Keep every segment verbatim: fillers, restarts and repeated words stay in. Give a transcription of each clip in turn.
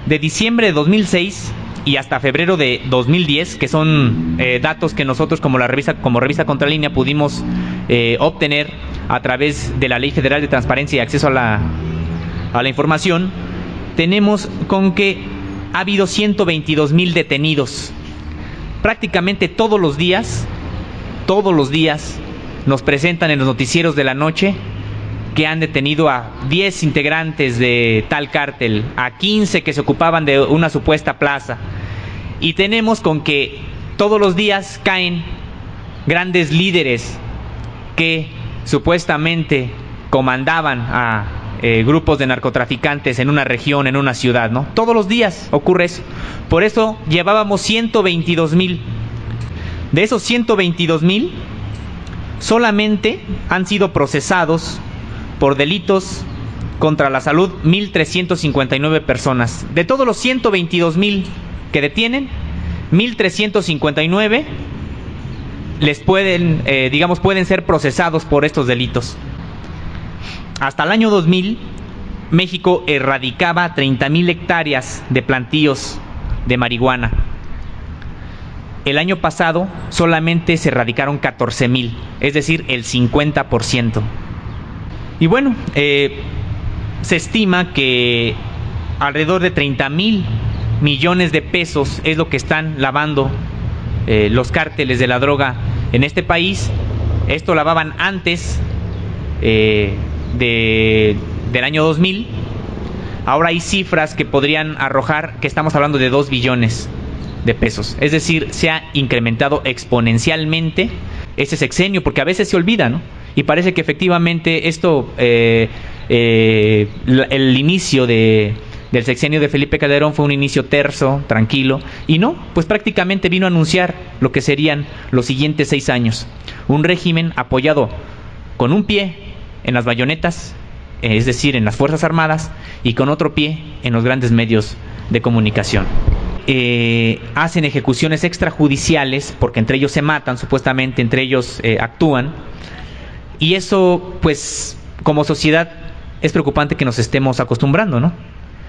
De diciembre de dos mil seis y hasta febrero de dos mil diez, que son eh, datos que nosotros como la revista como revista Contralínea pudimos eh, obtener a través de la Ley Federal de Transparencia y Acceso a la, a la Información, tenemos con que ha habido ciento veintidós mil detenidos. Prácticamente todos los días, todos los días nos presentan en los noticieros de la noche que han detenido a diez integrantes de tal cártel, a quince que se ocupaban de una supuesta plaza. Y tenemos con que todos los días caen grandes líderes que supuestamente comandaban a eh, grupos de narcotraficantes en una región, en una ciudad, ¿no? Todos los días ocurre eso. Por eso llevábamos ciento veintidós mil. De esos ciento veintidós mil, solamente han sido procesados por delitos contra la salud mil trescientas cincuenta y nueve personas. De todos los ciento veintidós mil que detienen, mil trescientos cincuenta y nueve les pueden, eh, digamos, pueden ser procesados por estos delitos. Hasta el año dos mil, México erradicaba treinta mil hectáreas de plantíos de marihuana. El año pasado solamente se erradicaron catorce mil, es decir, el cincuenta por ciento. Y bueno, eh, se estima que alrededor de treinta mil millones de pesos es lo que están lavando eh, los cárteles de la droga en este país. Esto lavaban antes eh, de, del año dos mil. Ahora hay cifras que podrían arrojar que estamos hablando de dos billones de pesos. Es decir, se ha incrementado exponencialmente ese sexenio, porque a veces se olvida, ¿no? Y parece que efectivamente esto, eh, eh, el inicio de, del sexenio de Felipe Calderón fue un inicio terso, tranquilo, y no, pues prácticamente vino a anunciar lo que serían los siguientes seis años. Un régimen apoyado con un pie en las bayonetas, eh, es decir, en las Fuerzas Armadas, y con otro pie en los grandes medios de comunicación. Eh, hacen ejecuciones extrajudiciales, porque entre ellos se matan, supuestamente entre ellos eh, actúan. Y eso, pues, como sociedad es preocupante que nos estemos acostumbrando, ¿no?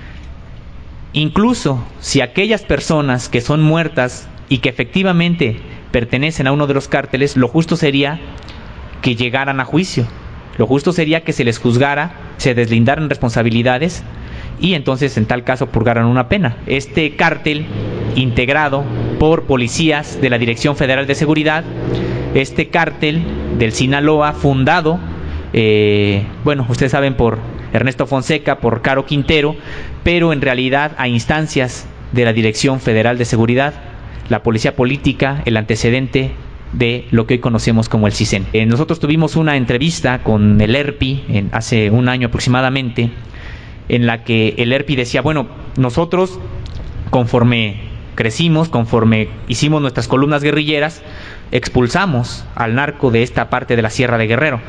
Incluso si aquellas personas que son muertas y que efectivamente pertenecen a uno de los cárteles, lo justo sería que llegaran a juicio. Lo justo sería que se les juzgara, se deslindaran responsabilidades y entonces en tal caso purgaran una pena. Este cártel, integrado por policías de la Dirección Federal de Seguridad, este cártel del Sinaloa, fundado, eh, bueno, ustedes saben, por Ernesto Fonseca, por Caro Quintero, pero en realidad a instancias de la Dirección Federal de Seguridad, la policía política, el antecedente de lo que hoy conocemos como el CISEN. Eh, nosotros tuvimos una entrevista con el E R P I en, hace un año aproximadamente, en la que el E R P I decía, bueno, nosotros conforme crecimos, conforme hicimos nuestras columnas guerrilleras, expulsamos al narco de esta parte de la Sierra de Guerrero.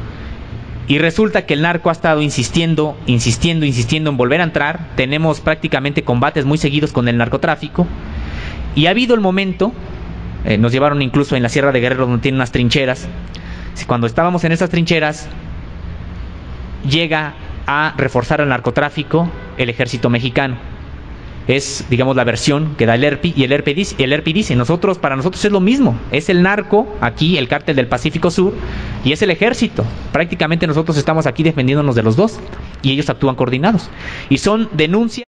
Y resulta que el narco ha estado insistiendo, insistiendo, insistiendo en volver a entrar. Tenemos prácticamente combates muy seguidos con el narcotráfico. Y ha habido el momento, eh, nos llevaron incluso en la Sierra de Guerrero, donde tienen unas trincheras. Cuando estábamos en esas trincheras, llega a reforzar al narcotráfico el ejército mexicano. Es, digamos, la versión que da el E R P I, y el E R P I dice, el E R P I dice nosotros, para nosotros es lo mismo, es el narco, aquí el cártel del Pacífico Sur, y es el ejército. Prácticamente nosotros estamos aquí defendiéndonos de los dos, y ellos actúan coordinados. Y son denuncias